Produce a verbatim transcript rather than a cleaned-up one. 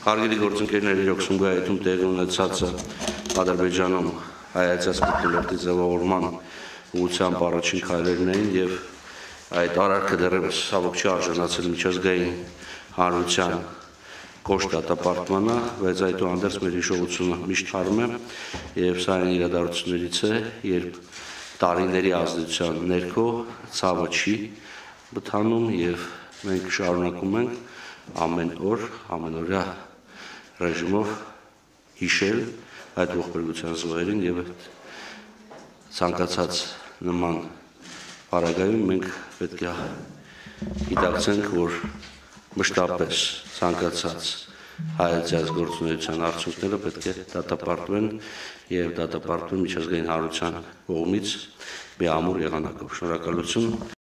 Հարգելի գործընկերներ, իրոք Սումգայիթում տեղի ունեցած Ադրբեջանում հայացած մթնոլորտի ձևավորման ուղղությամբ առաջին քայլերն էին եւ այդ արարքը դեռևս ցավոք չի արժանացել միջազգային հանրության կոշտ դատապարտմանը, բայց այդուհանդերձ մեր հիշողությունը միշտ հարում է եւ սա այն իրադարձություններից է, երբ տարիների ազդեցության ներքո ցավը չի բթանում եւ մենք շարունակում ենք ամեն օր, ամենօրյա ռեժիմով հիշել այդ ողբերգության զոհերին եւ ցանկացած նման պարագայում մենք պետք է գիտակցենք, որ մշտապես ցանկացած հայացած գործունեության արդյունքները պետք է դատապարտվեն եւ դատապարտվեն միջազգային հանրության կողմից միամուր եղանակով։ Շնորհակալություն։